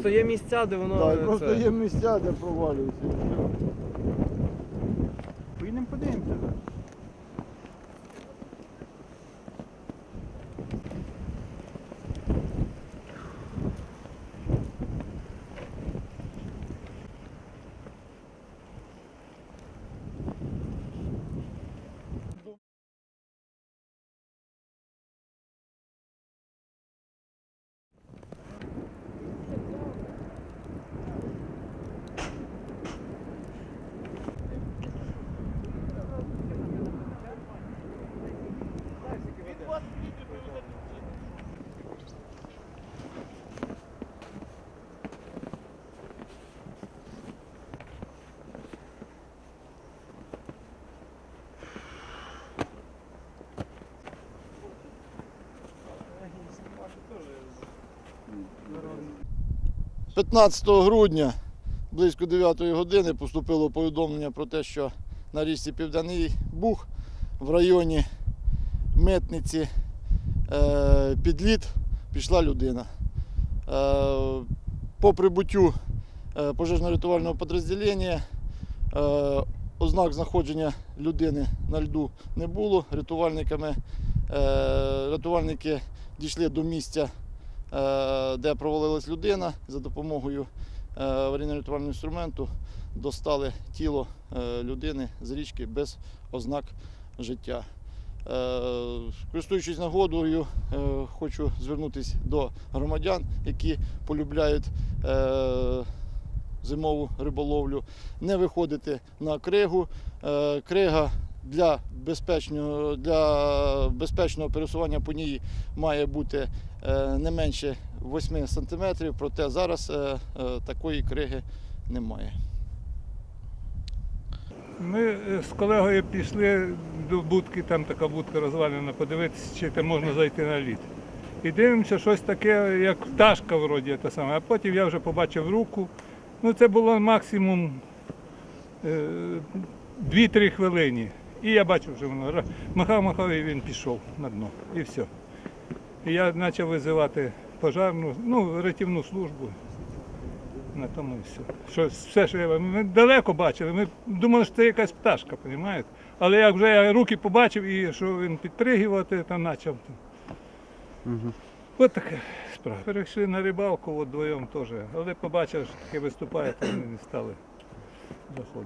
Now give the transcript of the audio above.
Просто є місця, де воно... Так, просто є місця, де провалюється. І все. Поїдемо подивимося. – 15 грудня близько 9 години поступило повідомлення про те, що на річці Південний Буг в районі Митниці під лід пішла людина. По прибуттю пожежно-рятувального підрозділення ознак знаходження людини на льоду не було. Рятувальники дійшли до місця, де провалилась людина, за допомогою аварійно-рятувального інструменту достали тіло людини з річки без ознак життя. Користуючись нагодою, хочу звернутися до громадян, які полюбляють зимову риболовлю, не виходити на кригу. Крига для безпечного пересування по ній має бути не менше 8 см, проте зараз такої криги немає. Ми з колегою пішли до будки, там така будка розвалена, подивитися, чи там можна зайти на лід. І дивимося, щось таке, як пташка вроді, те саме. А потім я вже побачив руку. Ну, це було максимум 2-3 хвилини. І я бачив, що воно махав і він пішов на дно. І все. І я почав визивати пожарну, рятівну службу. На тому і все. Все, що ми далеко бачили, ми думали, що це якась пташка, розумієте? Але як вже я руки побачив і що він підпригувати, там почав. Ось така справа. Перейшли на рибалку вдвоєм теж, але побачили, що таке виступає, то вони не стали заходити.